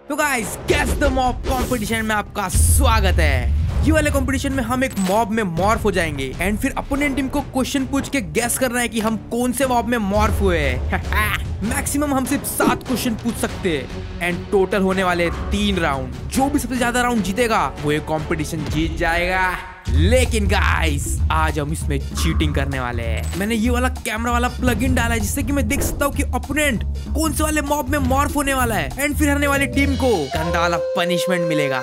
तो guys guess the mob competition में आपका स्वागत है। ये वाले कंपटीशन में हम एक मॉब में मॉर्फ हो जाएंगे एंड फिर अपोनेंट टीम को क्वेश्चन पूछ के गेस करना है कि हम कौन से मॉब में मॉर्फ हुए हैं। मैक्सिमम हम सिर्फ 7 क्वेश्चन पूछ सकते हैं एंड टोटल होने वाले 3 राउंड। जो भी सबसे ज्यादा राउंड जीतेगा वो ये कंपटीशन जीत जाएगा। लेकिन गाइस आज हम इसमें चीटिंग करने वाले हैं। मैंने ये वाला कैमरा वाला प्लग इन डाला है जिससे कि मैं देख सकता हूँ कि ओपोनेंट कौन से वाले मॉब में मॉर्फ होने वाला है एंड फिर हारने वाली टीम को गंदा वाला पनिशमेंट मिलेगा।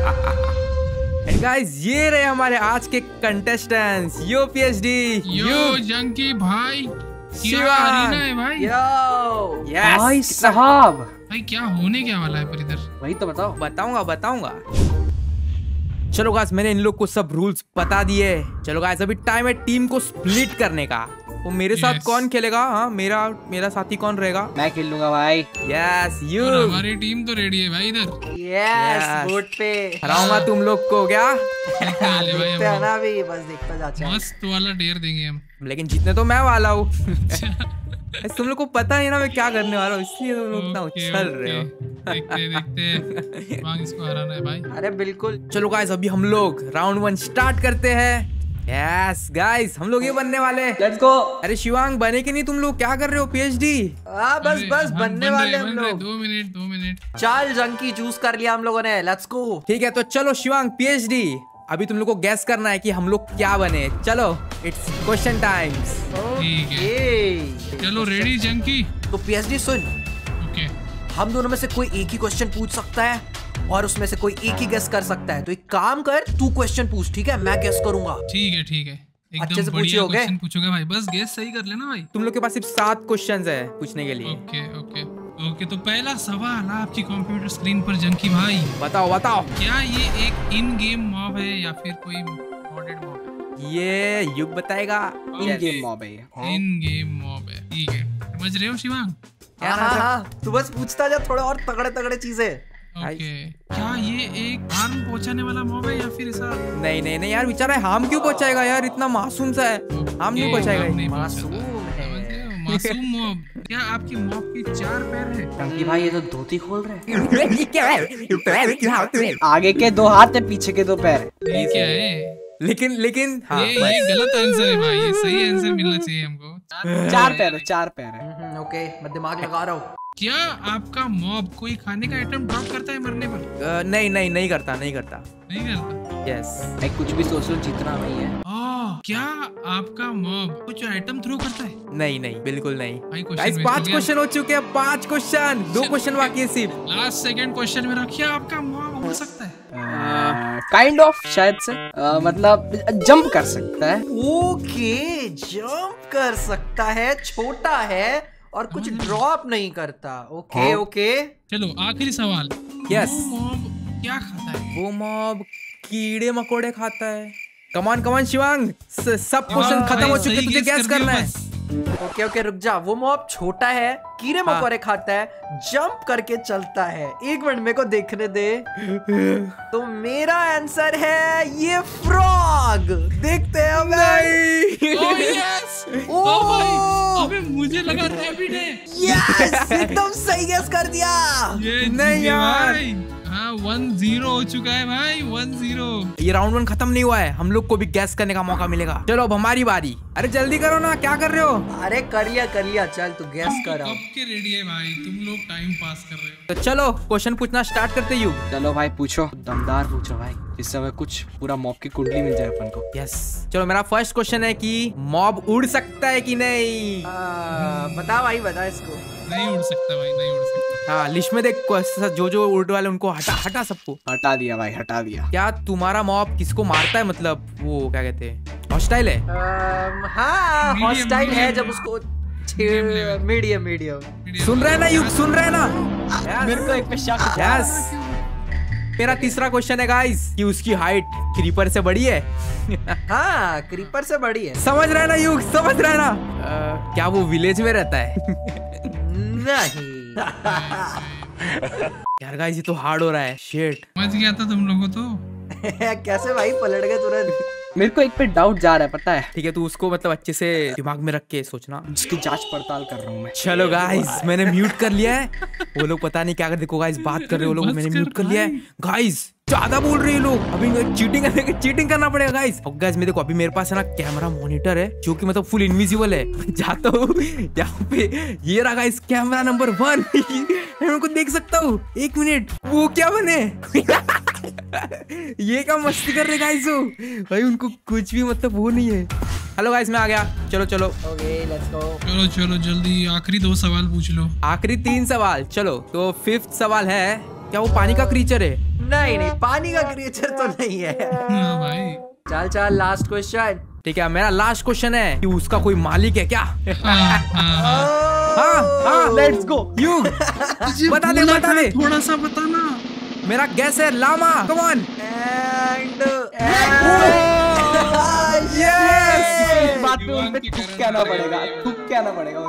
एंड गाइस ये रहे हमारे आज के contestants. Yo PhD, yo junkie भाई, शिवा है भाई। यो यस भाई साहब, भाई क्या होने क्या वाला है पर इधर? वही तो बताओ। बताऊंगा। चलो गाइस मैंने इन लोग को सब रूल्स बता दिए। चलो गाइस अभी टाइम है टीम को स्प्लिट करने का। तो मेरे साथ Yes. कौन खेलेगा? हाँ मेरा साथी कौन रहेगा? मैं खेल लूंगा भाई। Yes you. और हमारी टीम तो रेडी है भाई इधर। यस वोट पे हराऊंगा तुम लोग को क्या? ले भाई देखते हैं हम ना, अभी बस देखता जाते हैं। मस्त वाला डेयर देंगे हम। लेकिन जीतने तो मैं वाला हूँ। तुम लोग को पता है ना मैं क्या करने वाला हूँ, इसलिए तुम लोग इतना उछल रहे हो। देखते वांग इसको हराना है भाई। अरे बिल्कुल। चलो गाइस अभी हम लोग राउंड 1 स्टार्ट करते हैं। यस गाइस हम लोग ये बनने वाले। Let's go. अरे शिवांग बने कि नहीं? तुम लोग क्या कर रहे हो? पीएचडी बस बस हम बनने बन वाले रहे, हम बन रहे। लोग। 2 मिनट। चल जंकी चूज कर लिया हम लोगों ने। Let's go. ठीक है तो चलो शिवांग पीएचडी अभी तुम लोग को गैस करना है कि हम लोग क्या बने। चलो इट्स क्वेश्चन टाइम्स। ठीक है। ओके चलो रेडी जंकी। तो पीएचडी सुन, ओके हम दोनों में से कोई एक ही क्वेश्चन पूछ सकता है और उसमें से कोई एक ही गेस कर सकता है। तो एक काम कर, तू क्वेश्चन पूछ, ठीक है? मैं गेस करूंगा। ठीक है। अच्छे से एकदम पूछिए, बढ़िया ओके? क्वेश्चन पूछोगे भाई, बस गेस सही कर लेना भाई। तुम लोग के पास सिर्फ 7 क्वेश्चंस है पूछने के लिए। ओके तो पहला सवाल आपकी कंप्यूटर स्क्रीन पर जंकी भाई, बताओ क्या ये एक इन गेम मॉब है या फिर कोई मॉडेड मॉब है? ये युग बताएगा। इन गेम मॉब है ये। इन गेम मॉब है, ठीक है। समझ रहे हो शिवांग? हाँ, तू बस पूछता जा थोड़े और तगड़े चीजें। ओके क्या ये एक हार्म पहुंचाने वाला मॉब है या फिर ऐसा? नहीं यार बेचारा हार्म क्यों पहुंचाएगा यार, इतना मासूम सा है। हार्म नहीं पहुंचाएगा ये। मासूम है। समझ रहे हो? मासूम मॉब। क्या आपकी मॉब के 4 पैर है? टंकी भाई ये तो धोती खोल रहे हैं। ये क्या है? आगे के 2 हाथ है, पीछे के 2 पैर। ये क्या है? लेकिन हाँ, ये गलत आंसर है भाई, ये सही आंसर मिलना चाहिए हमको। 4 पैर है। ओके मैं दिमाग लगा रहा हूँ। क्या आपका मॉब कोई खाने का आइटम ड्रॉप करता है मरने पर? नहीं करता। नहीं करता। यस भाई कुछ भी सोच लो, जीतना नहीं है। क्या आपका मॉब कुछ आइटम थ्रो करता है? नहीं बिल्कुल नहीं। भाई गाइस 5 क्वेश्चन हो चुके हैं। 5 क्वेश्चन, 2 क्वेश्चन बाकी है सिर्फ। लास्ट सेकंड क्वेश्चन मेरा, क्या आपका मॉब उड़ सकता है? काइंड ऑफ शायद से मतलब जंप कर सकता है। ओके जंप कर सकता है, छोटा है और कुछ ड्रॉप नहीं करता। ओके चलो आखिरी सवाल। यस वो मॉब क्या खाता है? वो मॉब कीड़े मकोड़े खाता है। कमान शिवांग, सब क्वेश्चन खत्म हो चुके, तुझे गैस करना है। ओके रुक जा। वो मॉब छोटा है, कीड़े मकोड़े खाता है, जंप करके चलता है। 1 मिनट मेरे को देखने दे। तो मेरा आंसर है ये फ्रॉग। देखते हैं भाई। Oh yes. ओह भाई अबे मुझे लगा रैबिट है। यस एकदम सही गेस कर दिया। ये नहीं जीत गए यार। भाई। हाँ 1-0 हो चुका है भाई, 1-0। ये राउंड 1 खत्म नहीं हुआ है, हम लोग को भी गैस करने का मौका मिलेगा। चलो अब हमारी बारी। अरे जल्दी करो ना, क्या कर रहे हो? अरे कर लिया। चल तू गेस कर। कब के रेडी है भाई, तुम लोग टाइम पास कर रहे हो। तो चलो क्वेश्चन पूछना स्टार्ट करते यू। चलो भाई पूछो, दमदार पूछो भाई, जिससे हमें कुछ पूरा मॉब की कुंडली मिल जाए अपन को। यस चलो मेरा फर्स्ट क्वेश्चन है कि मॉब उड़ सकता है कि नहीं? बता भाई बता इसको। नहीं उड़ सकता भाई, नहीं उड़ सकता। हाँ लिस्ट में देख, जो उड़ वाले उनको हटा सबको। हटा दिया भाई, हटा दिया। क्या तुम्हारा मॉब किसको मारता है? मतलब वो क्या कहते हैं, हॉस्टाइल है? हाँ हॉस्टाइल है जब उसको मीडियम। सुन रहे हैं ना युग, सुन रहे हैं ना? मेरे को एक पे शक। यस मेरा तीसरा क्वेश्चन है गाइस कि उसकी हाइट क्रीपर से बड़ी है। हाँ क्रीपर से बड़ी है। समझ रहे हैं ना युग, समझ रहे हैं ना? क्या वो विलेज में रहता है? नहीं यार गाइस ये तो हार्ड हो रहा है। शिट समझ गया था तुम लोगों तो। कैसे भाई पलट गए तुरंत? मेरे को एक पे डाउट जा रहा है, पता है? ठीक है, तू उसको मतलब अच्छे से दिमाग में रख के सोचना। उसकी जांच पड़ताल कर रहा हूँ मैं। चलो गाइस, मैंने म्यूट कर लिया है। वो लोग पता नहीं क्या कर, देखो गाइस बात कर रहे हो लोग, मैंने म्यूट कर लिया है। गाइस ज्यादा बोल रहे हैं लोग, अभी चीटिंग करना पड़ेगा गाइस। और गाइस मैं देखो अभी मेरे पास है ना कैमरा मॉनिटर है जो कि मतलब फुल इनविजिबल है। जाता हूँ यहाँ पे, ये रहा गाइस कैमरा नंबर 1। मैं उनको देख सकता हूँ। 1 मिनट, वो क्या बने? ये क्या मस्ती कर रहे गाइस हो भाई, उनको कुछ भी मतलब वो नहीं है। हेलो गाइस, मैं आ गया। चलो चलो ओके लेट्स गो। चलो चलो जल्दी, आखिरी 2 सवाल पूछ लो। आखिरी 3 सवाल। चलो तो 5th सवाल है, क्या वो पानी का क्रीचर है? नहीं, पानी का क्रिएचर तो नहीं है। हाँ भाई। चल चल लास्ट क्वेश्चन। ठीक है, मेरा लास्ट क्वेश्चन है कि उसका कोई मालिक है क्या? हाँ, लेट्स गो। युग बता दे थोड़ा सा बताना। मेरा गैस है लामा। Come on. एंड इस बात पे युवान उन पे की थूक करन के आना करेगा पड़ेगा, ये। थूक के आना पड़ेगा।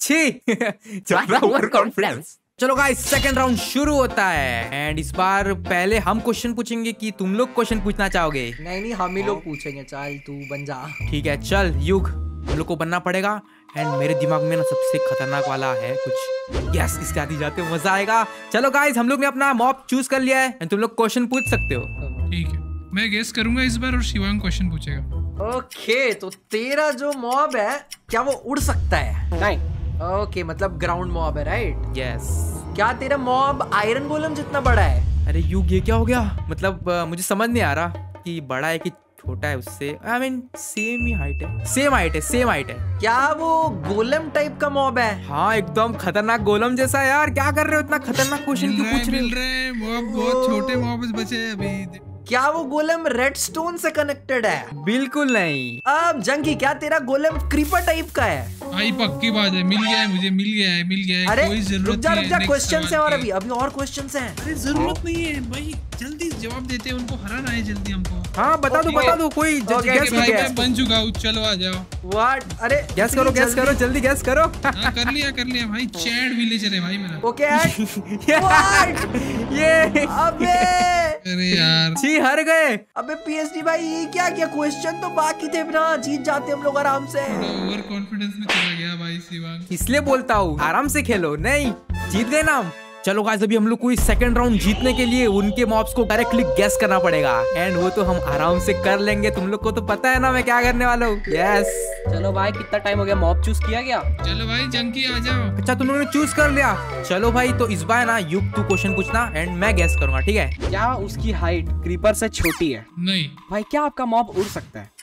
चलो गाइस, सेकंड राउंड शुरू होता है एंड इस बार पहले हम क्वेश्चन पूछेंगे कि तुम लोग क्वेश्चन पूछना चाहोगे? नहीं, हम ही लोग पूछेंगे। चल तू बन जा। ठीक है, चल युग हम लोग को बनना पड़ेगा। एंड मेरे दिमाग में ना सबसे खतरनाक वाला है कुछ। यस, इसके आती जाते मजा आएगा। चलो गाइस, हम लोग ने अपना मॉब चूज कर लिया है एंड तुम लोग क्वेश्चन पूछ सकते हो। ठीक है, मैं गेस करूंगा इस बार और शिवांग क्वेश्चन पूछेगा। ओके, तो तेरा जो मॉब है क्या वो उड़ सकता है? नहीं। ओके, मतलब ग्राउंड मॉब है, राइट? यस। क्या तेरा मॉब आयरन गोलम जितना बड़ा है? अरे युग, ये क्या हो गया? मतलब मुझे समझ नहीं आ रहा कि बड़ा है कि छोटा है उससे। आई मीन सेम ही हाइट है, सेम हाइट है। क्या वो गोलम टाइप का मॉब है? हाँ, एकदम खतरनाक गोलम जैसा। यार क्या कर रहे हो, इतना खतरनाक क्वेश्चन क्यों पूछ रहे मिल हो? रहे हैं मॉब, बहुत छोटे मॉब बचे हैं अभी। क्या वो गोलम रेडस्टोन से कनेक्टेड है? बिल्कुल नहीं। अब जंगी, क्या तेरा गोलम क्रीपर टाइप का है? भाई पक्की बात है, मिल गया है मुझे, मिल गया है। अरे कोई जरूरत रुक जा, नहीं है क्वेश्चन next है और सवाल की। अभी और क्वेश्चंस हैं। अरे जरूरत नहीं है भाई, जल्दी जवाब देते हैं, उनको हराना है जल्दी हमको। हाँ बता दो कोई Okay, गैस भाई करो। मैं बन चुका हूँ, चलो आ जाओ। व्हाट? अरे गैस करो जल्दी गैस करो। हाँ कर लिया भाई, चैट भी ले चले भाई मेरा। Okay what? ये अबे अरे यार छी, हार गए। अबे पीएचडी भाई, ये क्या क्वेश्चन तो बाकी थे ना, जीत जाते हम लोग आराम से। ओवर कॉन्फिडेंस में चला गया भाई शिवांग। इसलिए बोलता हूँ आराम से खेलो। नहीं, जीत गए ना हम। चलो गाइस, अभी हम लोग को इस सेकंड राउंड जीतने के लिए उनके मॉब्स को डायरेक्टली गैस करना पड़ेगा एंड वो तो हम आराम से कर लेंगे। तुम लोग को तो पता है ना मैं क्या करने वाला हूँ। यस। चलो भाई, कितना टाइम हो गया? मॉब चूज किया गया? चलो भाई जंकी आ जाओ। अच्छा, तुम लोगों ने चूज कर लिया। चलो भाई, तो इस बार ना युग तू क्वेश्चन पूछना एंड मैं गैस करूंगा, ठीक है? क्या उसकी हाइट क्रीपर से छोटी है? नहीं भाई क्या आपका मॉब उड़ सकता है?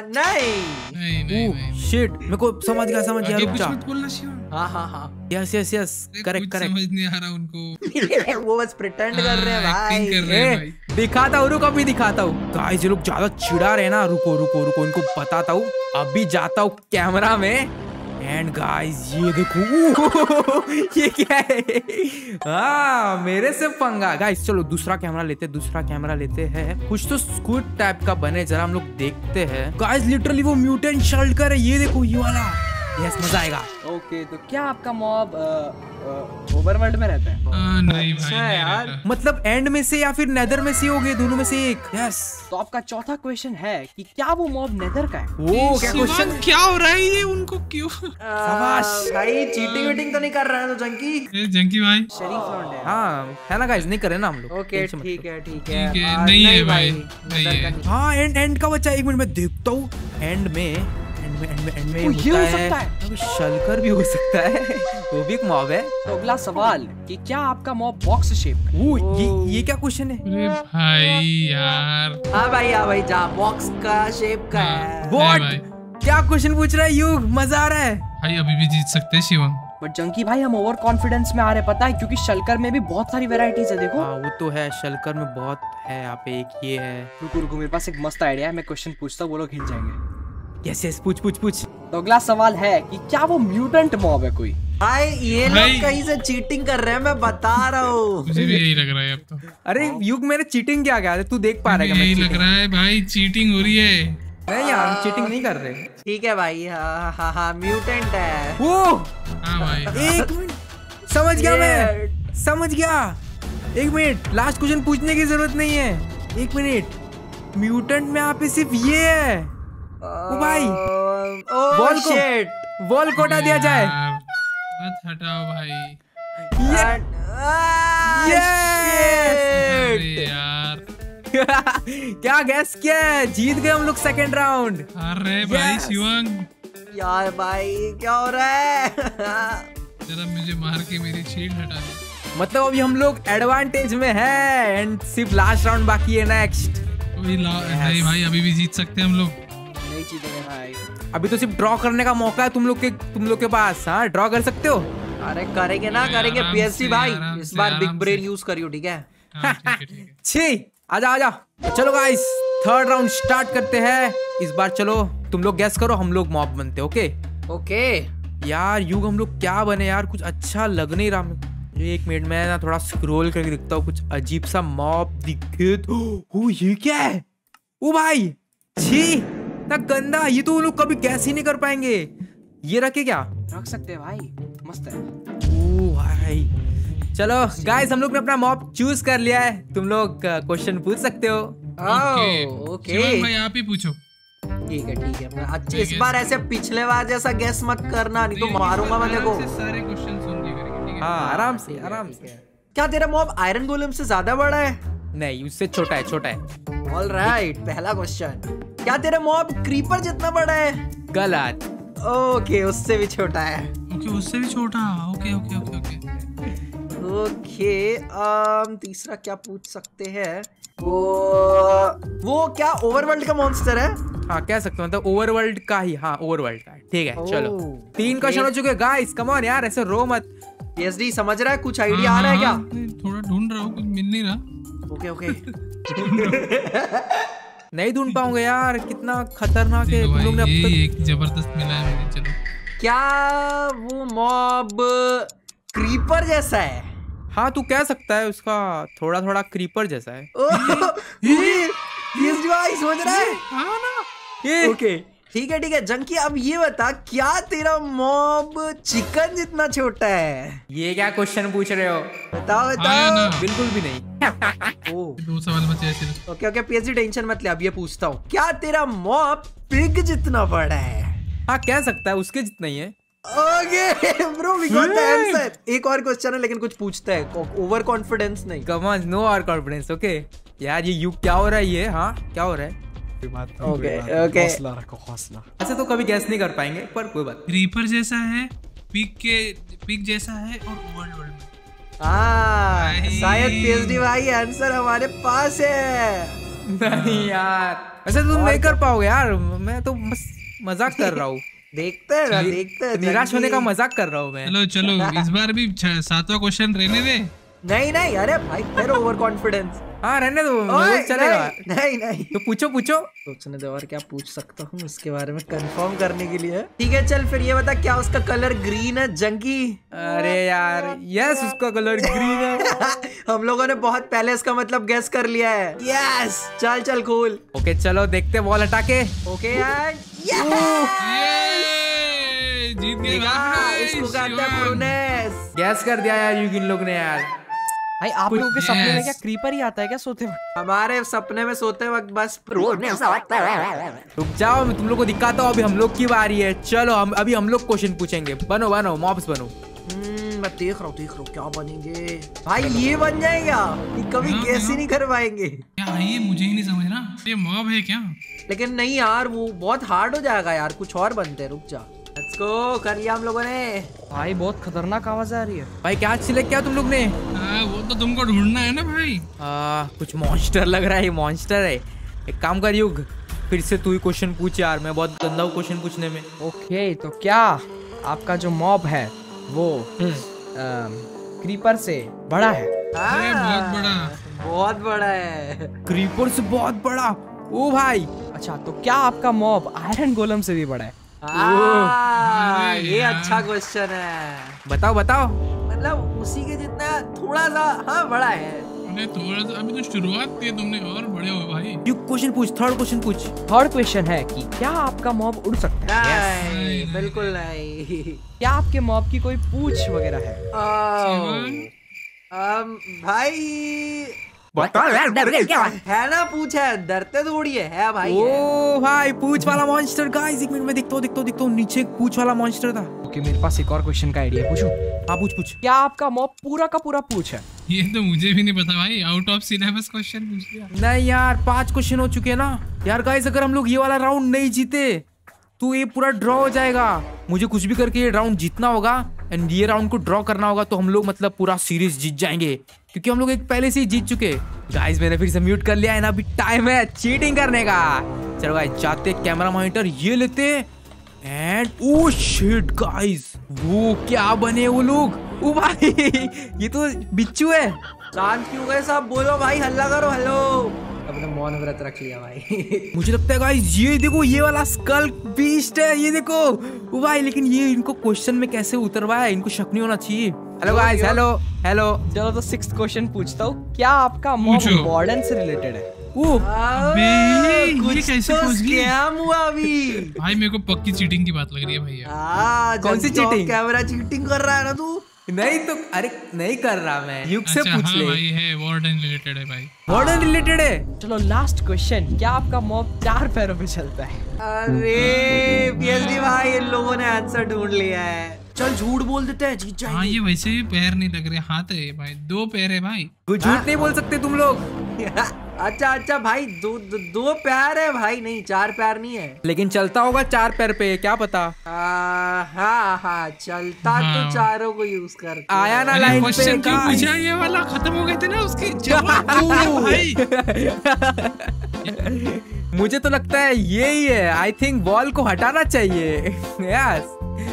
नहीं। शिट, मेरे को समझ गया आगे रुक कुछ जा। मत बोलना शिवांग। हाँ यस करेक्ट कुछ समझ नहीं आ रहा उनको। वो बस प्रिटेंड कर रहे हैं एक्टिंग भाई। कर रहे हैं भाई। दिखाता हूँ, रुको अभी दिखाता हूँ। गाइस ये लोग ज्यादा चिढ़ा रहे ना, रुको इनको बताता हूँ। अभी जाता हूँ कैमरा में एंड गाइस ये देखो। ये क्या है? हाँ, मेरे से पंगा। गाइस चलो दूसरा कैमरा लेते हैं। कुछ तो स्कूट टाइप का बने, जरा हम लोग देखते हैं। गाइस लिटरली वो म्यूटेंट शल्कर है, ये देखो ये वाला। यस, मजा आएगा। ओके, तो क्या आपका मॉब ओवरवर्ल्ड में रहता है? नहीं अच्छा भाई यार। नहीं मतलब एंड में से या फिर नेदर में से हो गए, दोनों में से एक। यस। तो आपका चौथा क्वेश्चन है कि क्या वो मॉब नेदर का है? वो क्या क्वेश्चन? शिवांग क्या हो रहा है ये, उनको क्यों? शाबाश। भाई चीटिंग वीटिंग तो नहीं कर रहा है तो जंकी? ए, जंकी भाई शरीफ लौंडे है। हाँ है ना गाइस, नहीं करे ना हम लोग। ओके टेंशन मत ठीक लो। है ठीक है, नहीं है भाई, नहीं है। हाँ एंड का बच्चा। एक मिनट में देखता हूँ। एंड में ये हो सकता है। अबे शल्कर भी हो सकता है। वो भी एक मॉब है। तो अगला सवाल कि क्या आपका मॉब बॉक्स शेप का है? ये क्या क्वेश्चन है? अरे भाई यार। हाँ भाई जा, बॉक्स का शेप का है। हाँ। व्हाट? भाई। क्या क्वेश्चन पूछ रहा है युग? मजा आ रहा है। भाई अभी भी जीत सकते हैं शिवांग। बट जंकी भाई, हम ओवर कॉन्फिडेंस में आ रहे, पता है, क्योंकि शल्कर में भी बहुत सारी वेराइटीज है। देखो हाँ वो तो है, शल्कर में बहुत है। यहाँ पे एक ये है। रुको मेरे पास एक मस्त आइडिया है। मैं क्वेश्चन पूछता हूँ, वो लोग हिल जाएंगे। यस पूछ। तो अगला सवाल है कि क्या वो म्यूटेंट मॉब है कोई? भाई ये भाई। लोग कहीं से चीटिंग कर रहे हैं, मैं बता रहा हूँ। मुझे भी यही लग रहा है अब तो। अरे युग, मैंने चीटिंग क्या किया? तू देख पा रहा है यही लग रहा है भाई, चीटिंग हो रही है। नहीं यार, हम चीटिंग नहीं कर रहे। ठीक है भाई, हाँ म्यूटेंट है। वो हाँ भाई। एक मिनट, समझ गया। एक मिनट, लास्ट क्वेश्चन पूछने की जरूरत नहीं है। एक मिनट, म्यूटेंट में यहाँ पे सिर्फ ये है। ओ भाई ओह शिट, वॉल को हटा दिया जाए। यार, मत हटाओ भाई। ये अरे यार, क्या गैस किया है? जीत गए हम लोग सेकंड राउंड। अरे भाई शिवंग, यार भाई क्या हो रहा है? जरा मुझे मार के मेरी शील्ड हटा दे। मतलब अभी हम लोग एडवांटेज में है एंड सिर्फ लास्ट राउंड बाकी है नेक्स्ट। नहीं भाई, अभी भी जीत सकते हैं हम लोग। नहीं जीतेंगे भाई, अभी तो सिर्फ ड्रॉ करने का मौका है तुम लोग के पास। हाँ, ड्रॉ कर सकते हो। अरे करेंगे ना, करेंगे आराम पीएससी से, भाई। आराम इस से, बार बिग आराम ब्रेन से। यूज करियो, ठीक है? हाँ, ठीक है। छी, आजा। चलो गाइस, थर्ड राउंड स्टार्ट करते हैं। इस बार चलो तुम लोग गैस करो, हम लोग मॉब बनते। ओके ओके यार, युग हम लोग क्या बने यार? कुछ अच्छा लग नहीं रहा मेरे। एक मिनट में ना थोड़ा स्क्रॉल करके दिखता हूँ, कुछ अजीब सा मॉब दिखे तो। ओ ये क्या है? ओ भाई छी, ना गंदा। ये तो वो लोग कभी गैस ही नहीं कर पाएंगे। ये रखे क्या? रख सकते हैं भाई, मस्त है। ओ भाई चलो गाइस, हम लोग ने अपना मॉब चूज कर लिया है। तुम लोग क्वेश्चन पूछ सकते हो। ओके शिवंग भाई आप ही पूछो। ठीक है। अच्छा इस बार ऐसे पिछले बार जैसा गैस मत करना, नहीं तो मारूंगा मैं देखो। आराम से सारे क्वेश्चन सुन के करेंगे, ठीक है? हाँ, आराम से आराम से। क्या तेरा मॉब आयरन गोलेम से ज्यादा बड़ा है? नहीं, उससे छोटा है। ऑलराइट, पहला क्वेश्चन, क्या तेरा मॉब क्रीपर जितना बड़ा है? गलत। ओके, उससे भी छोटा है। ओके, उससे भी छोटा। ओके। ओके, तीसरा क्या पूछ सकते हैं? वो क्या ओवरवर्ल्ड का मॉन्स्टर है? हाँ, कह सकते हो, मतलब ओवरवर्ल्ड का ही। हाँ, ओवरवर्ल्ड का। ठीक है, चलो। ओह, 3 क्वेश्चन हो चुके गाइस। कम ऑन यार, ऐसे रो मत। पीएचडी समझ रहा है? कुछ आइडिया आ रहा है क्या? थोड़ा ढूंढ रहा हूँ, कुछ मिल नहीं रहा। ओके नहीं ढूंढ पाऊंगा यार, कितना खतरनाक है। तुम लोग ने अब ये तक एक जबरदस्त मिला है मुझे। चलो, क्या वो मॉब क्रीपर जैसा है? हाँ, तू कह सकता है, उसका थोड़ा क्रीपर जैसा है। पीएचडी भाई समझ रहा है? हाँ ना। ये ओके ठीक है जंकी, अब ये बता, क्या तेरा मॉब चिकन जितना छोटा है? ये क्या क्वेश्चन पूछ रहे हो? बताओ हाँ ना। बिल्कुल भी नहीं। ओ 2 सवाल बचे हैं सिर्फ। ओके पीएचडी टेंशन मत ले, अब ये पूछता हूँ, क्या तेरा मॉब पिग जितना बड़ा है? हाँ, कह सकता है, उसके जितना ही है। Okay bro, we got the answer. एक और क्वेश्चन है लेकिन कुछ पूछता है, ओवर कॉन्फिडेंस नहीं। Come on, no over confidence. Okay यार, ये युग क्या हो रहा है? ये हाँ, क्या हो रहा है? ओके हौसला रखो, हौसला। अच्छा, तो कभी गैस नहीं कर पाएंगे, पर कोई बात क्रीपर जैसा है, पिग जैसा है और ओवरवर्ल्ड में। शायद पीएचडी भाई आंसर हमारे पास है। नहीं यार, वैसे तुम नहीं कर पाओगे यार। मैं तो बस मजाक कर रहा हूँ। देखते हैं निराश होने का मजाक कर रहा हूँ मैं। चलो इस बार भी 7वां क्वेश्चन रहने दे। नहीं, अरे भाई फिर ओवर कॉन्फिडेंस। हाँ, रहने दो, मतलब चलेगा। नहीं तो पूछो। सोचने दो और क्या पूछ सकता हूँ इसके बारे में कंफर्म करने के लिए। ठीक है चल, फिर ये बता, क्या उसका कलर ग्रीन है जंकी? अरे यार, यस, उसका कलर ग्रीन है। हम लोगों ने बहुत पहले इसका मतलब गेस कर लिया है। यस, चल खोल। ओके चलो, देखते बॉल हटा के। ओके यार, जीत गए। इसको कहते हैं प्रूनेस। गैस कर दिया यार युग इन लोग ने यार। भाई आप लोगों के सपने में Yes. क्या क्रीपर ही आता है क्या सोते वक्त? हमारे सपने में सोते वक्त बस प्रूनेस। रुक जाओ, मैं तुम लोग को दिखाता हूँ। अभी हम लोग की बारी है। चलो, अभी हम लोग क्वेश्चन पूछेंगे। बनो मॉब्स बनो। मैं देख रहा हूँ क्या बनेंगे। भाई ये बन जाएगा, ये कभी गेस ही नहीं कर पाएंगे। क्या है ये? मुझे ही नहीं समझ रहा, ये मॉब है क्या? लेकिन नहीं यार, वो बहुत हार्ड हो जाएगा यार। कुछ और बनते हैं, रुक जा। लेट्स गो, कर लिया हम लोगों ने। भाई बहुत खतरनाक आवाज आ रही है। भाई क्या सिलेक्ट किया तुम लोग ने? वो तो तुमको ढूंढना है ना भाई। कुछ मॉन्स्टर लग रहा है। ये मॉन्स्टर है। एक काम कर युग, फिर से तू ही क्वेश्चन पूछ यार। मैं बहुत गंदा हूँ क्वेश्चन पूछने में। ओके, तो क्या आपका जो मॉब है वो क्रीपर से बड़ा है? अरे बहुत बड़ा है। क्रीपर से बहुत बड़ा? ओ भाई, अच्छा, तो क्या आपका मॉब आयरन गोलम से भी बड़ा है? ये अच्छा क्वेश्चन है। बताओ। मतलब उसी के जितना थोड़ा सा, हाँ, बड़ा है। अरे थोड़ा सा, अभी तो शुरुआत की तुमने, और बड़े हो भाई। यू क्वेश्चन पूछ, थर्ड क्वेश्चन पूछ। थर्ड क्वेश्चन है कि क्या आपका मॉब उड़ सकता है? नहीं, बिल्कुल नहीं। क्या आपके मॉब की कोई पूंछ वगैरह है? भाई है ना पूछ है, डरते थोड़ी है भाई। ओ भाई पूछ वाला मॉन्स्टर गाइस, एक मिनट में दिखता हूँ नीचे एक पूछ वाला मॉन्स्टर था। ओके मेरे पास एक और क्वेश्चन का आइडिया, पूछूं? हाँ पूछ। क्या आपका मॉब पूरा का पूरा पूछ है? ये तो मुझे भी नहीं पता भाई, आउट ऑफ सिलेबस क्वेश्चन पूछ लिया। नहीं यार 5 क्वेश्चन हो चुके हैं ना यार। गाइस अगर हम लोग ये वाला राउंड नहीं जीते तो ये पूरा ड्रॉ हो जाएगा। मुझे कुछ भी करके ये राउंड जीतना होगा एंड ये राउंड को ड्रॉ करना होगा, तो हम लोग मतलब पूरा सीरीज जीत जाएंगे, क्योंकि हम लोग एक पहले से ही जीत चुके। गाइस मैंने फिर से म्यूट कर लिया है ना, अभी टाइम है चीटिंग करने का। चलो गाइस जाते कैमरा मॉनिटर ये लेते एंड ओ शिट गाइस, वो क्या बने वो लोग। ओ भाई ये तो बिच्छू है। शांत क्यों गए सब, बोलो भाई, हल्ला करो। हेलो, अपने मौन व्रत रख लिया भाई। मुझे लगता है गाइस ये देखो ये वाला स्कल बीस्ट है, ये देखो। ओ भाई लेकिन ये इनको क्वेश्चन में कैसे उतरवाया, इनको शक नहीं होना चाहिए। Hello guys, hello. चलो तो 6th क्वेश्चन पूछता हूँ, क्या आपका मॉब पूछो। वार्डन से रिलेटेड है? ये कुछ कैसे तो पहुंच गई? स्कैम हुआ अभी। भाई मेरे को पक्की चीटिंग की बात लग रही है भैया। कौन सी चीटिंग? कैमरा चीटिंग कर रहा है ना तू। नहीं तो अरे नहीं कर रहा मैं, युग से अच्छा पूछ हाँ ले। भाई है, वार्डन रिलेटेड है भाई। वार्डन रिलेटेड है। चलो लास्ट क्वेश्चन, क्या आपका मॉब 4 पैरों पे चलता है? अरे पीएचडी भाई, इन लोगों ने आंसर ढूंढ लिया है। चल झूठ बोल देते हैं, जीत हाँ जाएंगे। ये वैसे भी पैर नहीं लग रहे, हाथ है भाई, 2 पैर है भाई। कोई झूठ नहीं बोल सकते तुम लोग। अच्छा भाई, दो पैर है भाई, नहीं 4 पैर नहीं है। लेकिन चलता होगा 4 पैर पे, क्या पता। हाँ चलता हाँ। तो चारों को यूज कर आया ना अरे लाइन पे क्वेश्चन क्यों guys। पूछा, ये वाला खत्म हो गए थे ना उसके जवाब भाई। मुझे तो लगता है यही है। आई थिंक बॉल को हटाना चाहिए। यस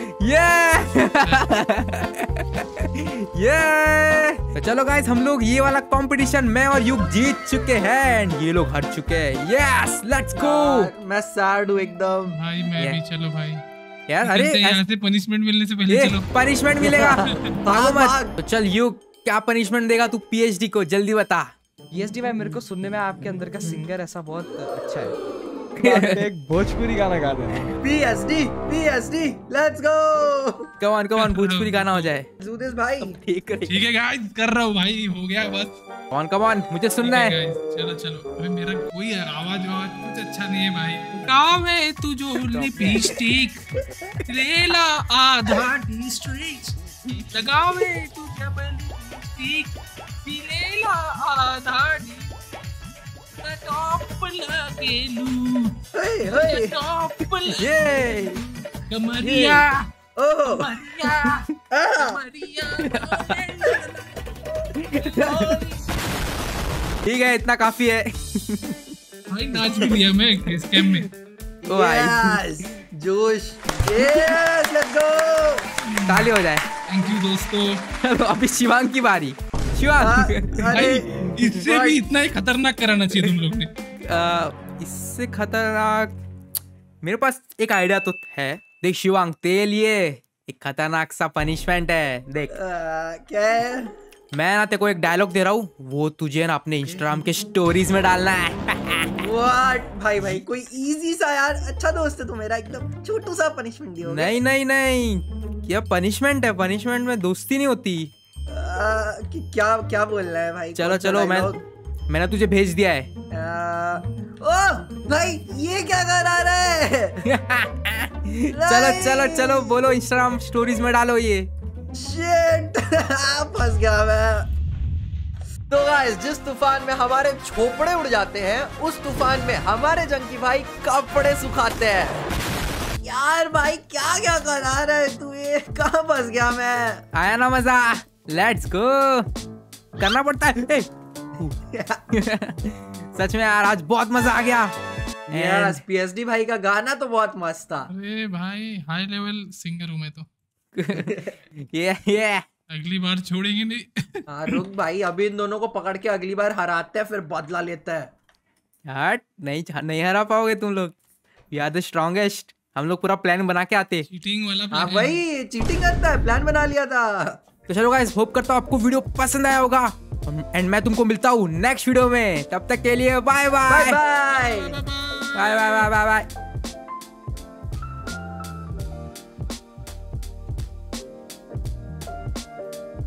ये तो चलो गाइस, हम लोग ये वाला कंपटीशन मैं और युग जीत चुके हैं एंड ये लोग हार चुके हैं। Yes let's go. मैं सैड हूँ एकदम। भाई मैं भी, चलो भाई यार अरे यहाँ से पनिशमेंट मिलने से पहले चलो। पनिशमेंट मिलेगा। भागो मत। भाग। तो चल युग, क्या पनिशमेंट देगा तू पीएचडी को, जल्दी बता। पीएचडी भाई, मेरे को सुनने में आपके अंदर का सिंगर ऐसा बहुत अच्छा है। एक भोजपुरी गाना गा दे। PhD let's go. Come on Bhojpuri गाना हो जाए। डू दिस भाई। ठीक है गाइस, कर रहा हूँ भाई, हो गया बस। कम ऑन मुझे सुनना है। चलो अभी मेरा कोई आवाज कुछ अच्छा नहीं है भाई। गाँव में तू जो लिपस्टिक लेला आधा डिस्ट्रिक्ट, लगाओ में तू जब लिपस्टिक लेला आधा टॉप लगेलू, टॉप ये कमरिया ओह ठीक है, इतना काफी है। भाई नाच भी लिया मैं इस गेम में। ओ भाई यस जोश। Yes let's go. ताली हो जाए। थैंक यू दोस्तों। तो अभी शिवांग की बारी। शिवांग भाई इससे भी इतना ही खतरनाक कराना चाहिए तुम लोग ने। इससे खतरनाक मेरे पास एक आइडिया तो है। देख शिवांग, तेरे लिए एक खतरनाक सा पनिशमेंट है। देख क्या है? मैं ना तेरे को एक डायलॉग दे रहा हूँ, वो तुझे ना अपने इंस्टाग्राम के स्टोरीज में डालना है। व्हाट भाई कोई इजी सा यार, अच्छा दोस्त है तू मेरा, एकदम छोटू सा पनिशमेंट दियोगे। नहीं ये पनिशमेंट है, पनिशमेंट में दोस्ती नहीं होती। क्या बोल रहा है भाई? चलो मैंने तुझे भेज दिया है। ओह भाई ये क्या करा रहा है? चलो बोलो, इंस्टाग्राम स्टोरीज में डालो ये। शिट फंस गया मैं। तो गाइस, जिस तूफान में हमारे झोपड़े उड़ जाते हैं, उस तूफान में हमारे जंकी भाई कपड़े सुखाते हैं। यार भाई क्या करा रहा है तू, ये कहाँ फंस गया मैं? आया ना मजा? Let's go. करना पड़ता है। सच में यार आज बहुत मजा आ गया। यस पीएचडी भाई का गाना तो बहुत मस्त था। अरे भाई हाई लेवल सिंगर हूँ मैं तो। ये अगली बार छोड़ेंगे नहीं। हाँ रुक भाई, अभी इन दोनों को पकड़ के अगली बार हराते हैं, फिर बदला लेते हैं। हट, नहीं हरा पाओगे तुम लोग। We are the strongest. हम लोग पूरा प्लान बना के आते। चीटिंग वाला हाँ plan है। भाई चीटिंग करता है, प्लान बना लिया था। तो चलो गाइस, होप करता हूँ आपको वीडियो पसंद आया होगा एंड मैं तुमको मिलता हूँ नेक्स्ट वीडियो में। तब तक के लिए bye bye bye bye. Bye bye bye bye.